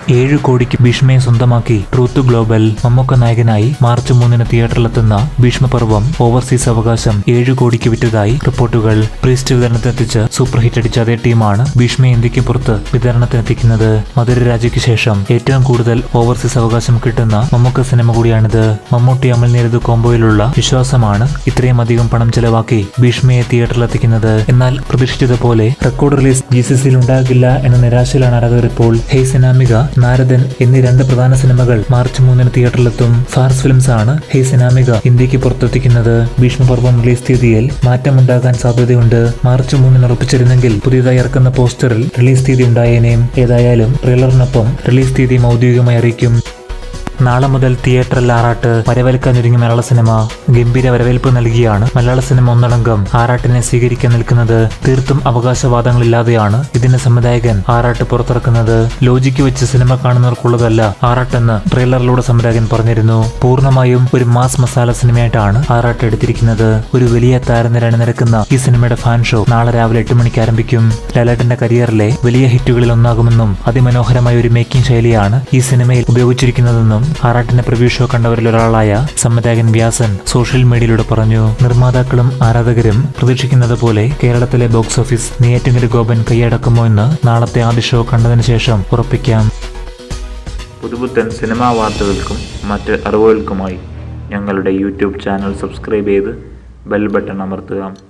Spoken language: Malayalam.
7 കോടിക്ക് ഭീഷ്മയെ സ്വന്തമാക്കി ട്രൂത്ത് ഗ്ലോബൽ. മമ്മൂക്ക നായകനായി മാർച്ച് 3 തിയേറ്ററിലെത്തുന്ന ഭീഷ്മപർവം ഓവർസീസ് അവകാശം 7 കോടിക്ക് വിറ്റതായി റിപ്പോർട്ടുകൾ. പ്രീസ്റ്റ് വിതരണത്തിനെത്തിച്ച് സൂപ്പർ ഹിറ്റ് അടിച്ച അതേ ടീമാണ് ഭീഷ്മയെ ഇന്ത്യക്ക് പുറത്ത് വിതരണത്തിനെത്തിക്കുന്നത്. മധുരരാജയ്ക്ക് ശേഷം ഏറ്റവും കൂടുതൽ ഓവർസീസ് അവകാശം കിട്ടുന്ന മമ്മൂക്ക സിനിമ കൂടിയാണിത്. മമ്മൂട്ടി അമൽ നീരദ് കോംബോയിലുള്ള വിശ്വാസമാണ് ഇത്രയും അധികം പണം ചെലവാക്കി ഭീഷ്മയെ തിയേറ്ററിലെത്തിക്കുന്നത്. എന്നാൽ പ്രതീക്ഷിച്ചതുപോലെ റെക്കോർഡ് റിലീസ് GCCയിൽ ഉണ്ടാകില്ല എന്ന നിരാശയിലാണ് ആരാധകർ ഇപ്പോൾ. ഹേ സിനാമിക, നാരദൻ എന്നീ 2 പ്രധാന സിനിമകൾ മാർച്ച് 3 തിയേറ്ററിലെത്തും. ഫാർസ് ഫിലിംസ് ആണ് ഹേ സിനാമിക ഇന്ത്യക്ക് പുറത്തെത്തിക്കുന്നത്. ഭീഷ്മപർവം റിലീസ് തീയതിയിൽ മാറ്റമുണ്ടാകാൻ സാധ്യതയുണ്ട്. മാർച്ച് 3 ഉറപ്പിച്ചിരുന്നെങ്കിൽ പുതിയതായി ഇറക്കുന്ന പോസ്റ്ററിൽ റിലീസ് തീയതി ഉണ്ടായേനേയും. ഏതായാലും ട്രെയിലറിനൊപ്പം റിലീസ് തീയതി ഔദ്യോഗികമായി അറിയിക്കും. നാളെ മുതൽ തിയേറ്ററിൽ ആറാട്ട്. വരവേൽക്കാനൊരുങ്ങി മലയാള സിനിമ. ഗംഭീര വരവേൽപ്പ് നൽകിയാണ് മലയാള സിനിമ ഒന്നടങ്കം ആറാട്ടിനെ സ്വീകരിക്കാൻ നിൽക്കുന്നത്. തീർത്തും അവകാശവാദങ്ങളില്ലാതെയാണ് ഇതിന്റെ സംവിധായകൻ ആറാട്ട് പുറത്തിറക്കുന്നത്. ലോജിക്ക് വെച്ച് സിനിമ കാണുന്നവർക്കുള്ളതല്ല ആറാട്ടെന്ന് ട്രെയിലറിലൂടെ സംവിധായകൻ പറഞ്ഞിരുന്നു. പൂർണ്ണമായും ഒരു മാസ് മസാല സിനിമയായിട്ടാണ് ആറാട്ട് എടുത്തിരിക്കുന്നത്. ഒരു വലിയ താരനിര അണിനിരക്കുന്ന ഈ സിനിമയുടെ ഫാൻ ഷോ നാളെ രാവിലെ 8 മണിക്ക് ആരംഭിക്കും. ലാലേട്ടന്റെ കരിയറിലെ വലിയ ഹിറ്റുകളിൽ ഒന്നാകുമെന്നും അതിമനോഹരമായ ഒരു മേക്കിംഗ് ശൈലിയാണ് ഈ സിനിമയിൽ ഉപയോഗിച്ചിരിക്കുന്നതെന്നും ആറാട്ടിന്റെ പ്രിവ്യൂ ഷോ കണ്ടവരിൽ ഒരാളായ സംവിധായകൻ വ്യാസൻ സോഷ്യൽ മീഡിയയിലൂടെ പറഞ്ഞു. നിർമ്മാതാക്കളും ആരാധകരും പ്രതീക്ഷിക്കുന്നത് പോലെ കേരളത്തിലെ ബോക്സ് ഓഫീസ് നെയ്യാറ്റിൻകര ഗോപൻ കൈയടക്കുമോ എന്ന് നാളത്തെ ആദ്യ ഷോ കണ്ടതിന് ശേഷം ഉറപ്പിക്കാം. പുതുപുത്തൻ സിനിമാ വാർത്തകൾക്കും മറ്റ് അറിവുകൾക്കുമായി ഞങ്ങളുടെ യൂട്യൂബ് ചാനൽ സബ്സ്ക്രൈബ് ചെയ്ത് ബെൽ ബട്ടൺ അമർത്തുക.